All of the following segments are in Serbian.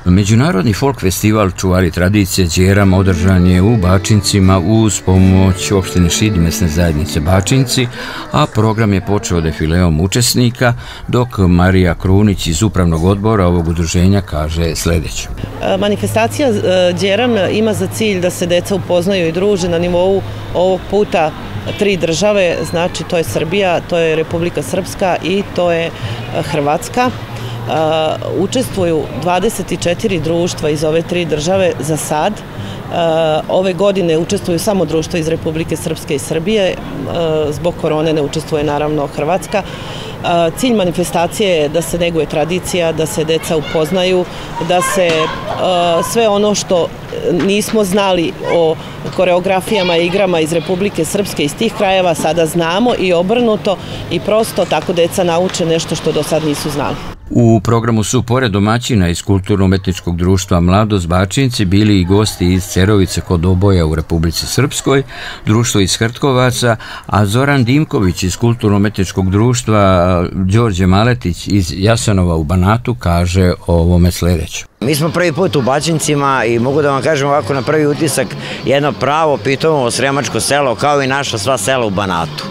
Međunarodni folk festival Čuvari tradicije Đeram održan je u Bačincima uz pomoć opštine Šid i mesne zajednice Bačinci, a program je počeo defileom učesnika, dok Marija Krunić iz upravnog odbora ovog udruženja kaže sljedeće. Manifestacija Đeram ima za cilj da se deca upoznaju i druže na nivou ovog puta 3 države, znači to je Srbija, to je Republika Srpska i to je Hrvatska. Učestvuju 24 društva iz ove 3 države za sad. Ove godine učestvuju samo društva iz Republike Srpske i Srbije, zbog korone ne učestvuje naravno Hrvatska. Cilj manifestacije je da se neguje tradicija, da se deca upoznaju, da se sve ono što nismo znali o koreografijama i igrama iz Republike Srpske iz tih krajeva sada znamo i obrnuto i prosto tako deca nauče nešto što do sad nisu znali. U programu su pored domaćina iz Kulturno-umetničkog društva Mladost Bačinci bili i gosti iz Cerovice kod Oboja u Republici Srpskoj, društvo iz Hrtkovaca, a Zoran Dimković iz Kulturno-umetničkog društva Đorđe Maletić iz Jasenova u Banatu kaže o ovome sljedeće. Mi smo prvi put u Bačincima i mogu da vam kažem ovako na prvi utisak jedno pravo pitomovo sremačko selo kao i naša sva sela u Banatu.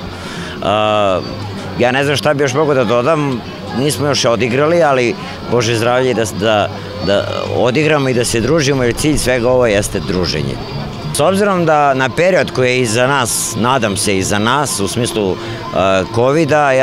Ja ne znam šta bi još mogu da dodam, nismo još odigrali, ali Bože zdravlje da odigramo i da se družimo, jer cilj svega ovo jeste druženje. S obzirom da na period koji je iza nas, nadam se iza nas, u smislu COVID-a,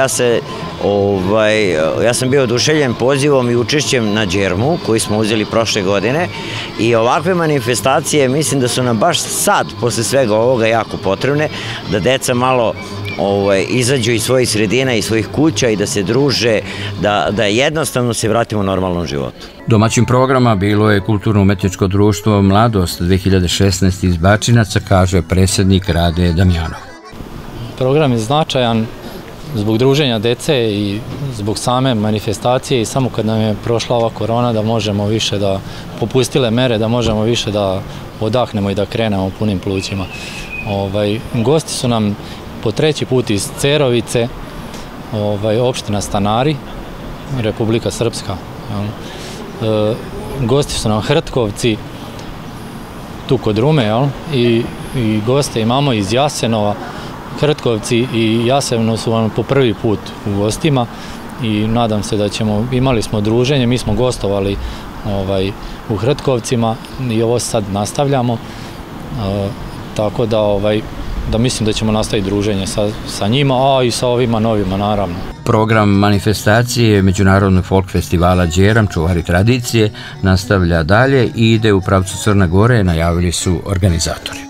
ja sam bio oduševljen pozivom i učešćem na Đermu, koji smo uzeli prošle godine, i ovakve manifestacije mislim da su nam baš sad, posle svega ovoga, jako potrebne, da deca malo izađu iz svojih sredina i svojih kuća i da se druže, da jednostavno se vratimo u normalnom životu. Domaćim programa bilo je Kulturno-umetničko društvo Mladost 2016 iz Bačinaca, kaže predsjednik Rade Damjanov. Program je značajan zbog druženja dece i zbog same manifestacije i samo kad nam je prošla ova korona da možemo više da popustile mere, da možemo više da odahnemo i da krenemo punim plućima. Gosti su nam po 3. put iz Cerovice, opština Stanari, Republika Srpska. Gosti su nam Hrtkovci, tu kod Rume, i goste imamo iz Jasenova. Hrtkovci i Jasenovo su vam po prvi put u gostima i nadam se da imali smo druženje, mi smo gostovali u Hrtkovcima i ovo sad nastavljamo, tako da mislim da ćemo nastaviti druženje sa njima, a i sa ovima novima naravno. Program manifestacije Međunarodnog folk festivala Đeram Čuvari tradicije nastavlja dalje i ide u pravcu Crne Gore, najavili su organizatori.